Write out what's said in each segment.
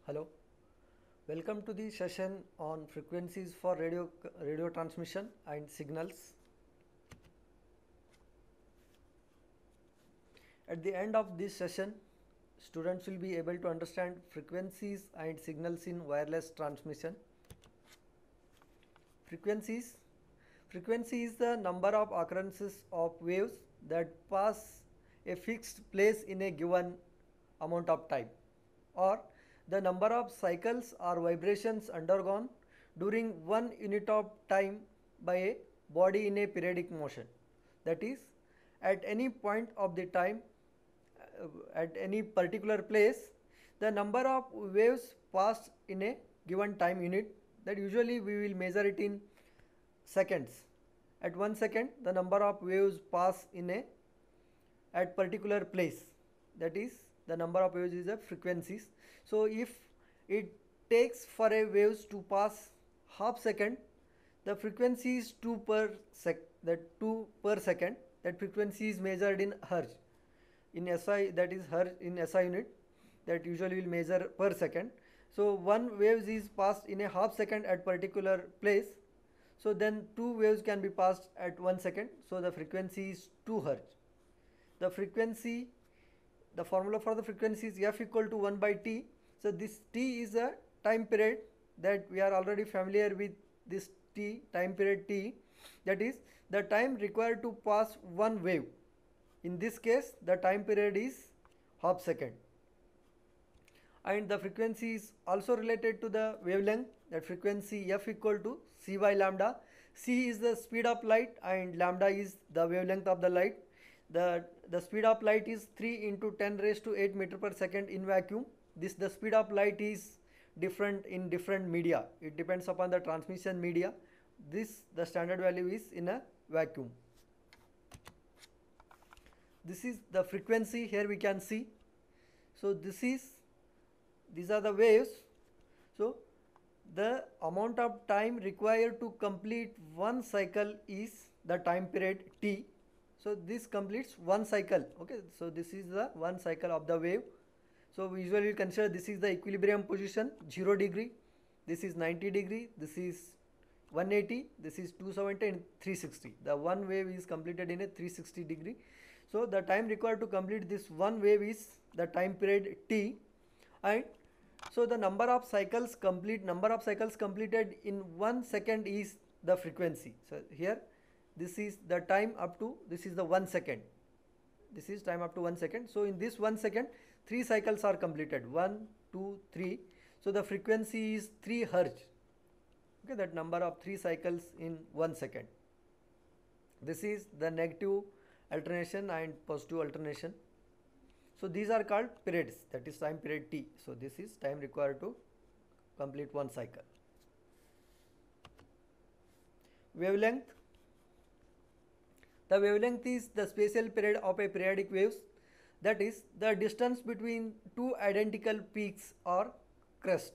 Hello, welcome to the session on frequencies for radio transmission and signals. At the end of this session, students will be able to understand frequencies and signals in wireless transmission. Frequencies Frequency is the number of occurrences of waves that pass a fixed place in a given amount of time, or the number of cycles or vibrations undergone during one unit of time by a body in a periodic motion. That is, at any point of the time, at any particular place, the number of waves passed in a given time unit, that usually we will measure it in seconds. At 1 second, the number of waves pass in a at particular place, that is the number of waves is a frequencies. So if it takes for a waves to pass half second, the frequency is 2 per second. That frequency is measured in hertz. In SI, that is hertz in SI unit, that usually will measure per second. So one waves is passed in a half second at particular place. So then two waves can be passed at 1 second. So the frequency is 2 hertz. The formula for the frequency is F equal to 1 by T. So this T is a time period, that we are already familiar with this T, time period T, that is the time required to pass one wave. In this case, the time period is half second. And the frequency is also related to the wavelength, that frequency F equal to C by lambda. C is the speed of light and lambda is the wavelength of the light. The speed of light is 3 into 10 raised to 8 meter per second in vacuum. The speed of light is different in different media. It depends upon the transmission media. The standard value is in a vacuum. This is the frequency. Here we can see. So these are the waves. So the amount of time required to complete one cycle is the time period T. So this completes one cycle. Okay, so this is the one cycle of the wave. So we usually consider this is the equilibrium position, 0 degree, this is 90 degree, this is 180, this is 270 and 360. The one wave is completed in a 360 degree. So the time required to complete this one wave is the time period T, and so the number of cycles completed in 1 second is the frequency. So here this is the time up to, this is the 1 second. This is time up to 1 second. So in this 1 second, 3 cycles are completed. 1, 2, 3. So the frequency is 3 hertz. Okay, that number of 3 cycles in 1 second. This is the negative alternation and positive alternation. So these are called periods, that is time period T. So this is time required to complete one cycle. Wavelength. The wavelength is the spatial period of a periodic waves, that is the distance between two identical peaks or crests.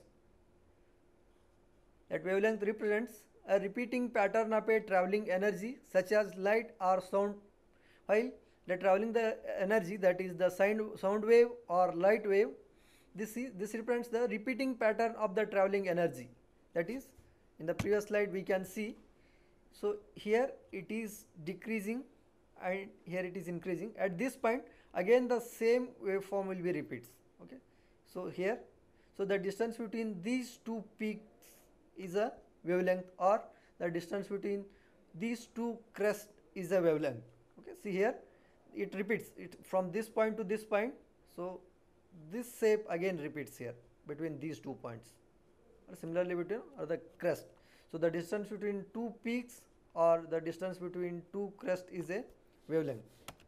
That wavelength represents a repeating pattern of a travelling energy such as light or sound, while the travelling the energy, that is the sound wave or light wave, this represents the repeating pattern of the travelling energy. That is, in the previous slide we can see. So here it is decreasing and here it is increasing. At this point again the same waveform will be repeats. Okay, so here, so the distance between these two peaks is a wavelength, or the distance between these two crests is a wavelength. Okay, see here it repeats it from this point to this point. So this shape again repeats here between these 2 points, or similarly between the crest. So the distance between two peaks or the distance between two crests is a wavelength.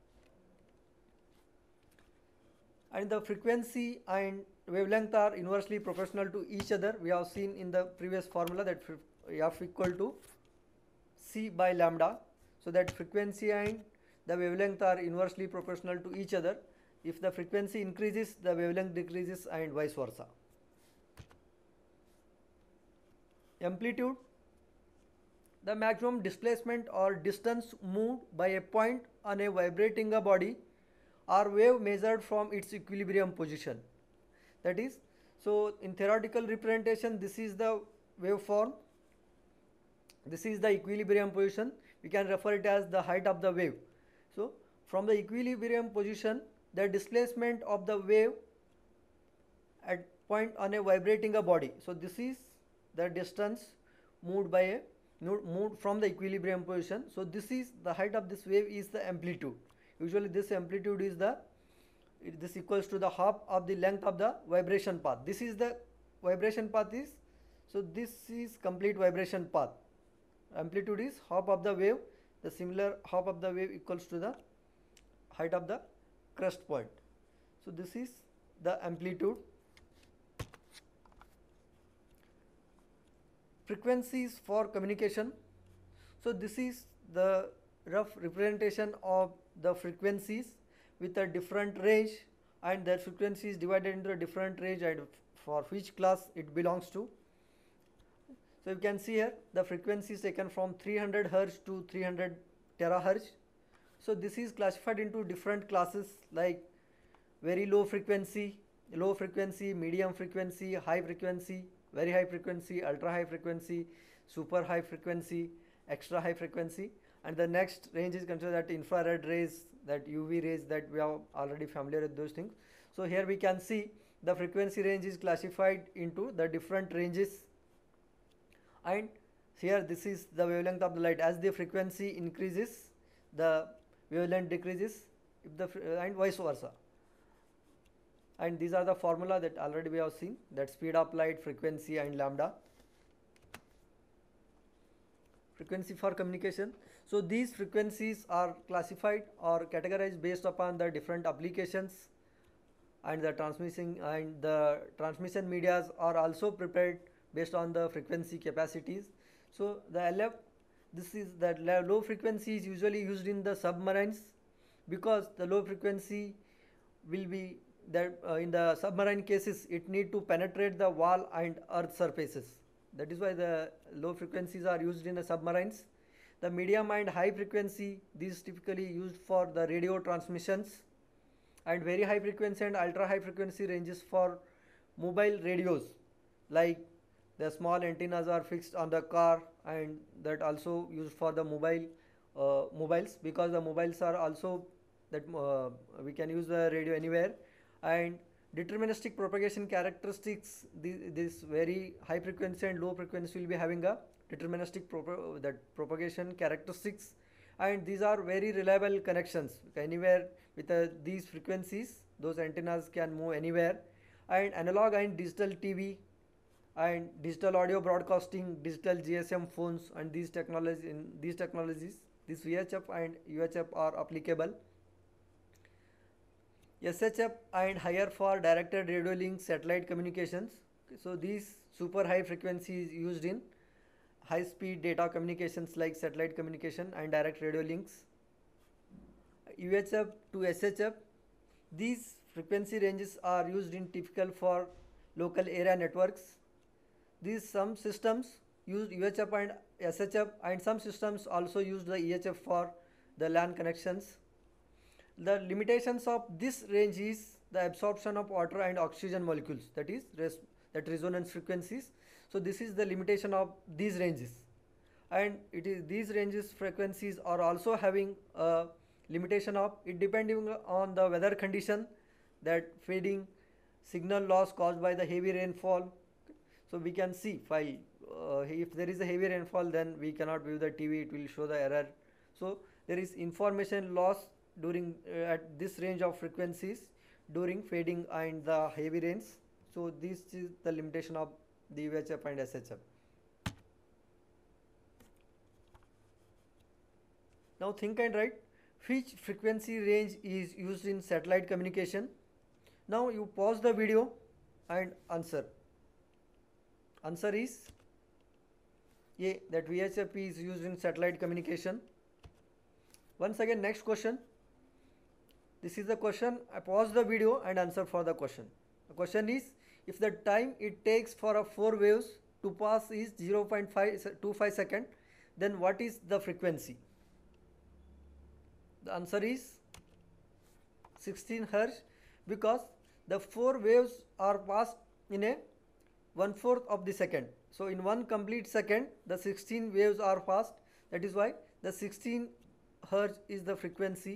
And the frequency and wavelength are inversely proportional to each other. We have seen in the previous formula that F equal to C by lambda. So that frequency and the wavelength are inversely proportional to each other. If the frequency increases, the wavelength decreases, and vice versa. Amplitude. The maximum displacement or distance moved by a point on a vibrating body or wave measured from its equilibrium position. That is, So in theoretical representation, this is the waveform, this is the equilibrium position, we can refer it as the height of the wave. So from the equilibrium position, the displacement of the wave at point on a vibrating a body. So this is the distance moved by a moved from the equilibrium position. So this is the height of this wave is the amplitude. Usually this amplitude is this equals to the half of the length of the vibration path. This is the vibration path is, so this is complete vibration path. Amplitude is half of the wave, the similar half of the wave equals to the height of the crest point. So this is the amplitude. Frequencies for communication. So this is the rough representation of the frequencies with a different range, and that frequency is divided into a different range and for which class it belongs to. So you can see here the frequency is taken from 300 Hz to 300 terahertz. So this is classified into different classes like very low frequency, medium frequency, high frequency, very high frequency, ultra high frequency, super high frequency, extra high frequency, and the next range is considered that infrared rays, that UV rays, that we are already familiar with those things. So here we can see the frequency range is classified into the different ranges, and here this is the wavelength of the light. As the frequency increases, the wavelength decreases, if the and vice versa. And these are the formula that already we have seen, that speed of light, frequency and lambda. Frequency for communication. So these frequencies are classified or categorized based upon the different applications, and the transmission medias are also prepared based on the frequency capacities. So the LF, this is that low frequency is usually used in the submarines, because the low frequency will be that in the submarine cases it need to penetrate the wall and earth surfaces. That is why the low frequencies are used in the submarines. The medium and high frequency, these typically used for the radio transmissions, and very high frequency and ultra high frequency ranges for mobile radios, like the small antennas are fixed on the car, and that also used for the mobiles, because the mobiles are also that we can use the radio anywhere. And deterministic propagation characteristics, this very high frequency and low frequency will be having a deterministic propagation characteristics, and these are very reliable connections. Anywhere with these frequencies, those antennas can move anywhere. And analog and digital TV and digital audio broadcasting, digital GSM phones, and these technologies, this VHF and UHF are applicable. SHF and higher for directed radio link satellite communications. So these super high frequencies used in high speed data communications like satellite communication and direct radio links. UHF to SHF, these frequency ranges are used in typical for local area networks. These some systems use UHF and SHF, and some systems also use the EHF for the LAN connections. The limitations of this range is the absorption of water and oxygen molecules, that is resonance frequencies. So this is the limitation of these ranges, and it is these ranges frequencies are also having a limitation of it depending on the weather condition, that fading, signal loss caused by the heavy rainfall. So we can see if there is a heavy rainfall, then we cannot view the TV, it will show the error. So there is information loss during at this range of frequencies during fading and the heavy rains. So this is the limitation of the UHF and SHF. Now think and write which frequency range is used in satellite communication. Now you pause the video and answer. Answer is A, that VHF is used in satellite communication. Once again, next question. This is the question. I pause the video and answer for the question. The question is, if the time it takes for a 4 waves to pass is 0.525 second, then what is the frequency? The answer is 16 Hz, because the 4 waves are passed in a 1/4 of the second. So in 1 complete second the 16 waves are passed. That is why the 16 hertz is the frequency.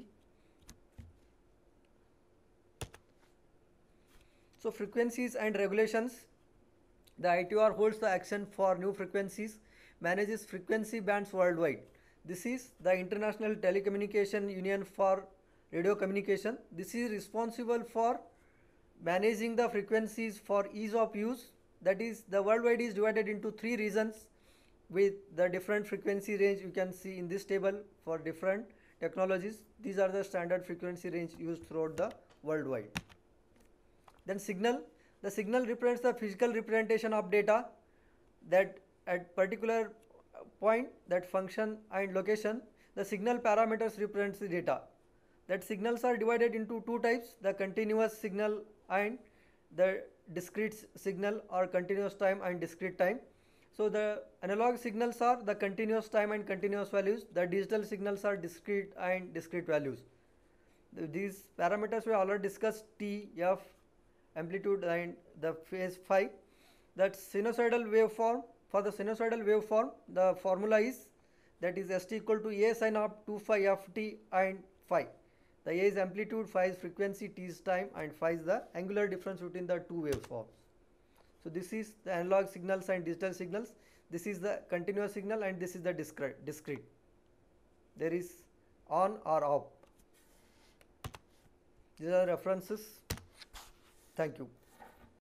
So frequencies and regulations. The ITR holds the action for new frequencies, manages frequency bands worldwide. This is the International Telecommunication Union for Radio Communication. This is responsible for managing the frequencies for ease of use. That is, the worldwide is divided into 3 regions with the different frequency range. You can see in this table for different technologies. These are the standard frequency range used throughout the worldwide. Then signal. The signal represents the physical representation of data that at particular point, that function and location. The signal parameters represents the data. That signals are divided into 2 types, the continuous signal and the discrete signal, or continuous time and discrete time. So the analog signals are the continuous time and continuous values. The digital signals are discrete and discrete values. These parameters we already discussed: T, F, amplitude and the phase phi. That sinusoidal waveform. For the sinusoidal waveform, the formula is, that is ST equal to A sin of 2 phi ft and phi. The A is amplitude, phi is frequency, T is time, and phi is the angular difference between the 2 waveforms. So this is the analog signals and digital signals. This is the continuous signal and this is the discrete. There is on or off. These are references. Thank you.